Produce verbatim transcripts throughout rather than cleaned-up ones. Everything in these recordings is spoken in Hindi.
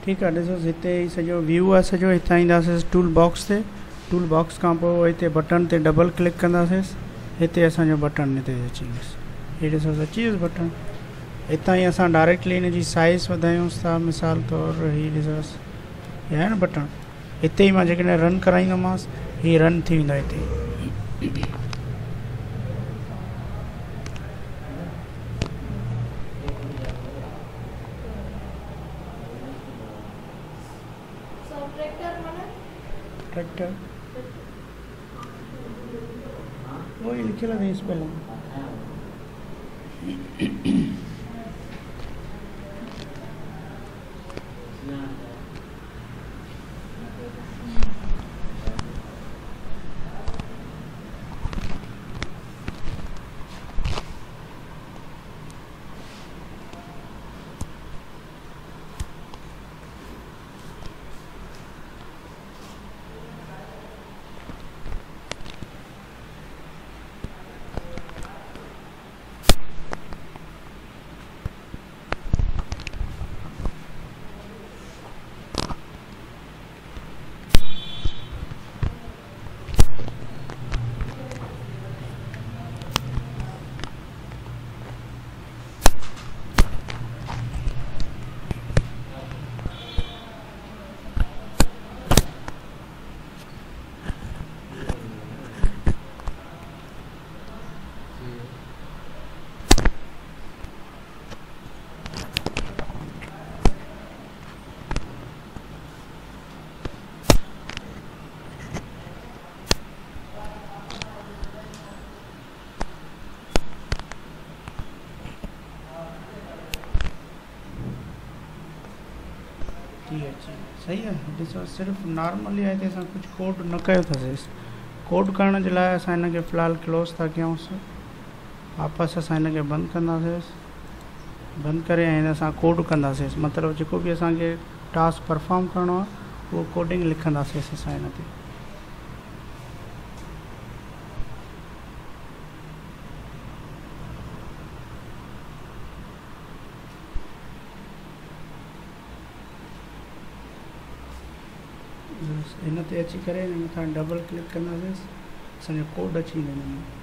ठीक है। ॾिसो हिते ही सॼो व्यू आहे सॼो। हितां ईंदासीं टूल बॉक्स ते। टूल बॉक्स खां पोइ हिते बटन ते डबल क्लिक कंदासीं। हिते असांजो बटन हिते अची वियुसि। हीअ ॾिसो अची वियुसि बटन। हितां ई असां डायरेक्टली हिन जी साइज़ वधायूंसि था। मिसाल तौरु हीअ ॾिसोसि, हीअ आहे न बटन। हिते ई मां जेकॾहिं रन कराईंदोमांसि हीअ रन थी वेंदो हिते। ट्रैक्टर वही लिखियल है इस पहले। सही है। ॾिसो सिर्फ़ु नॉर्मली आहे हिते असां कुझु कोड न कयो अथसि। कोड करण जे लाइ असां हिन खे फ़िलहालु क्लोज़ था कयूंसि। वापसि असां हिन खे बंदि कंदासीं। बंदि करे ऐं हिन सां कोड कंदासीं। मतिलबु जेको बि असांखे टास्क परफॉर्म करिणो आहे उहो कोडिंग लिखंदासीं असां हिन ते। इन ते अची करे हिन मथां डबल क्लिक कंदासीं। असांजो कोड अची वेंदो हिन में।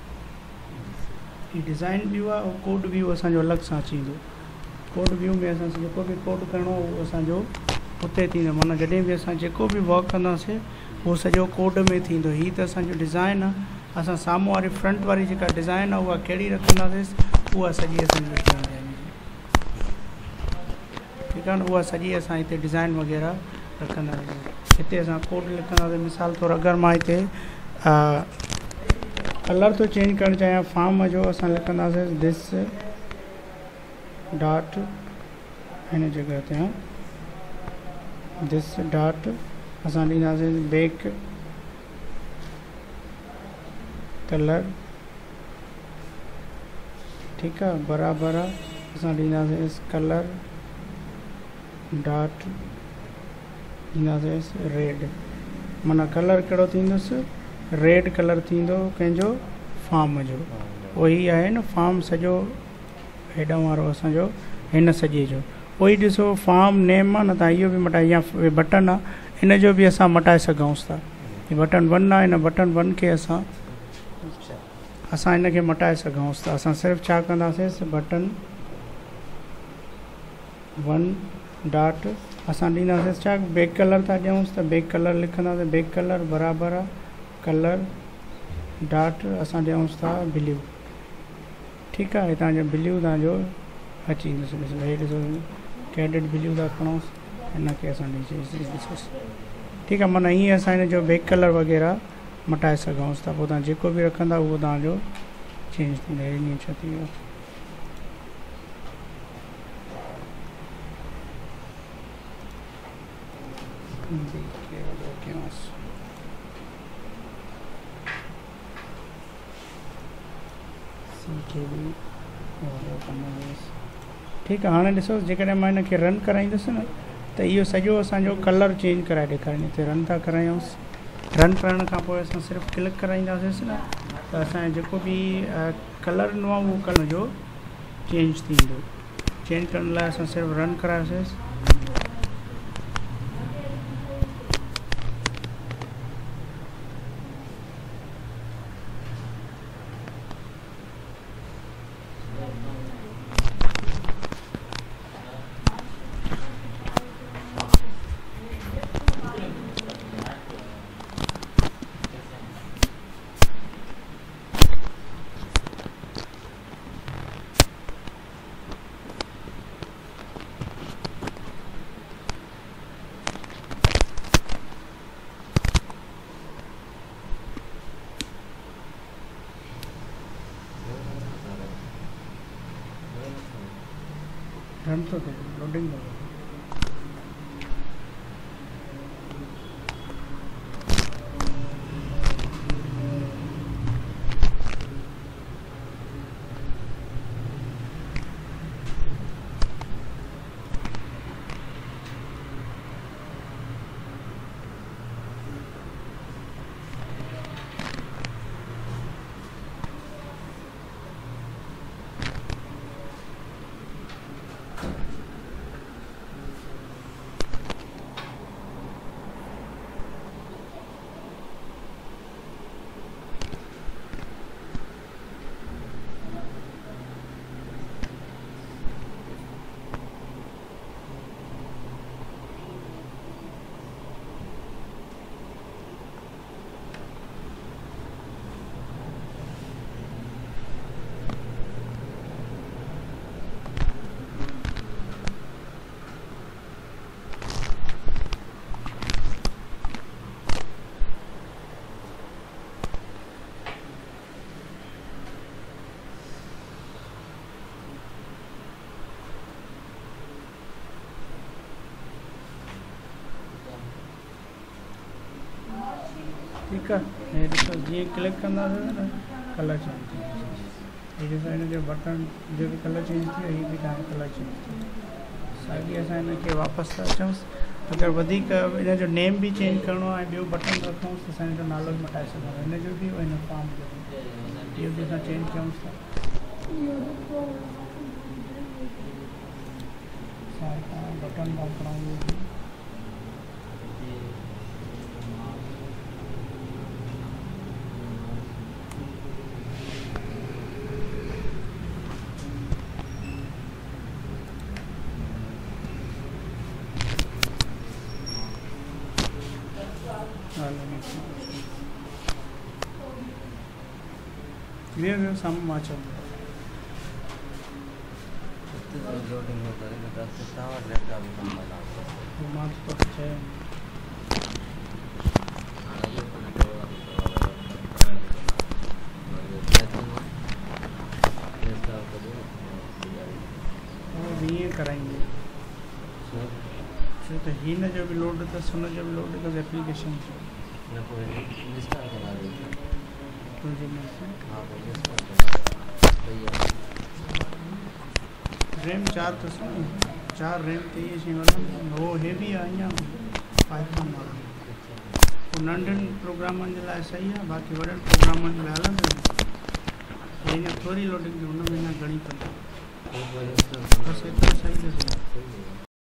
हीअ डिज़ाइन व्यू आहे ऐं कोड व्यू असांजो अलॻि सां अची वेंदो। कोड व्यू में असां जेको बि कोड करिणो आहे उहो असांजो उते थींदो। माना जॾहिं बि असां जेको बि वर्क कंदासीं उहो सॼो कोड में थींदो। हीअ त असांजो डिज़ाइन आहे। असां साम्हूं वारी फ्रंट वारी जेका डिज़ाइन आहे उहा कहिड़ी रखंदासीं, उहा सॼी असांजी रखंदा आहियूं। ठीकु आहे न। उहा सॼी असां हिते डिज़ाइन वग़ैरह रखंदा आहियूं। हिते असां कोड लिखंदासीं। मिसाल तौरु अगरि मां हिते कलर तो चेंज करणु चाहियां फॉर्म जो, असां लिखंदासीं दिस डॉट हिन जगह ते दिस डॉट असां ॾींदासीं बैक कलर। ठीकु आहे। बराबरि आहे। असां ॾींदासीं कलर डॉट ॾींदासीं रेड। माना कलर कहिड़ो थींदुसि, रेड कलर थींदो कंहिंजो फॉर्म जो। उहो आहे न फॉर्म सॼो हेॾां वारो असांजो हिन सॼे जो। उहो ॾिसो फॉर्म नेम आहे न, तव्हां इहो बि मटाए या बटन आहे इन जो बि असां मटाए सघूंसि था। हीअ बटन वन आहे। हिन बटन वन खे असां असां हिन खे मटाए सघूंसि था। असां सिर्फ़ु छा कंदासीं, बटन वन डॉट असां ॾींदासीं छा, बैक कलर था ॾियूंसि त बैक कलर लिखंदासीं। बैक कलर बराबरि आहे कलर डॉट असां ॾियूंसि था ब्लू। ठीकु आहे। हितां जो ब्लू तव्हांजो अची वेंदुसि। ॾिसो हे ॾिसो कैडेट ब्लू था खणोसि, हिन खे असां ॾिसोसि। ठीकु आहे। माना ईअं असां हिन जो बैक कलर वग़ैरह मटाए सघूंसि था। पोइ तव्हां जेको बि रखंदा उहो तव्हांजो चेंज थींदो। ईअं छा थी वियो। ठीकु आहे। हाणे ॾिसो जेकॾहिं मां हिन खे रन कराईंदुसि न त इहो सॼो असांजो कलर चेंज कराए ॾेखारींदो। हिते रन था करायूंसि। रन करण खां पोइ असां सिर्फ़ु क्लिक कराईंदासीं न त असांजो जेको बि कलर ॾिनो आहे उहो कलर जो चेंज थींदो। चेंज करण लाइ असां सिर्फ़ु रन करायोसीं। नथो थिए लोडिंग नथो थिए। ठीक है, ये ॾिसो जीअं क्लिक कंदासीं न कलर चेंज थी वेंदो। हीअ ॾिसो हिन जो बटन जो बि कलर चेंज थी वियो, हीअ बि तव्हांजो कलर चेंज थी वियो। साॻी असां हिनखे वापसि था अचूंसि। अगरि वधीक हिन जो नेम बि चेंज करिणो आहे, ॿियो बटन रखूंसि त असां हिन जो नालो बि मटाए सघूं था, हिन जो बि हिन फॉर्म जो बि इहो बि असां चेंज कयूंसि था। असां बटन था खणाऊं क्लियर है सामने माचा लोडिंग होता है तो कितना और लैपटॉप भी कम वाला तो मार्क्स तो है वो ये कराएंगे तो ही न जो भी लोड था सुन जो भी लोड का एप्लीकेशन ना कोई इंस्टॉल करा देते हाँ रैम चार तो सुन चार रैम ते ये शइ वाला वो हेवी आहे अञा पाइथन वाला वो नंढनि प्रोग्रामनि जे लाइ सही आहे, बाक़ी वॾनि प्रोग्रामनि जे लाइ हलंदो हिन थोरी लोडिंग हुन में न घणी कंदा बसि एतिरो सही